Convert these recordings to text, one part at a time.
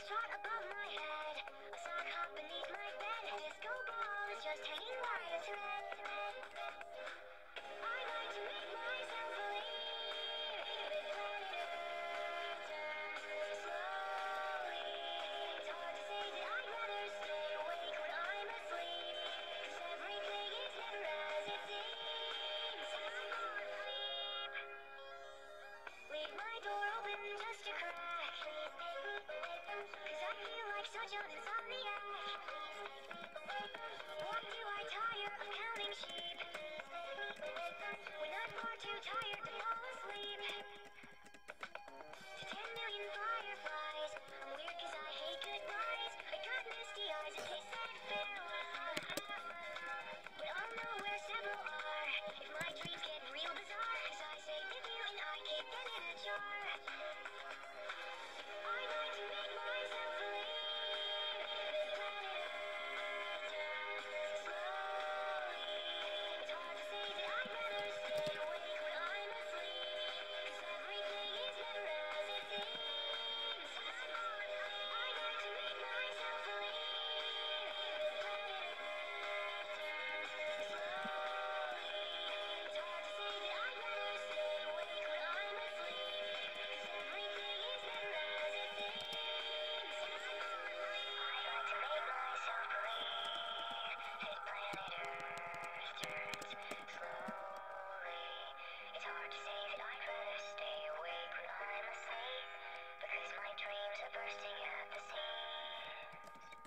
shot above my head. A sock hop beneath my bed. Disco ball is just hanging by a thread. I like to make myself believe that planet Earth turns slowly. It's hard to say that I'd rather stay awake when I'm asleep, 'cause everything is never as it seems. I'm on sleep. Leave my door open just a crack, 'cause I feel like such an insomniac. Why do I tire of counting sheep when I'm far too tired to fall asleep? To 10 million fireflies, I'm weird 'cause I hate goodbyes. I got misty eyes and they said farewell, but I'll know where several are if my dreams get real bizarre, 'cause I say thank you and I keep them in a jar. I like to make myself believe that planet Earth turns slowly. It's hard to say that I'd rather stay awake when I'm asleep, 'cause everything is never as it seems. I like to make myself believe that planet Earth turns slowly. It's hard to say that I'd rather stay awake when I'm asleep, 'cause everything is never as it seems. I like to make myself believe that planet Earth turns slowly. It's hard to say that I'd rather stay awake when I'm asleep, because my dreams are bursting at the seams.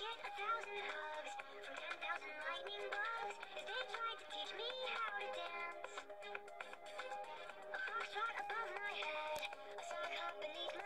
get 1,000 hugs from 10,000 lightning bugs as they tried to teach me how to dance. A foxtrot above my head, a sock hop beneath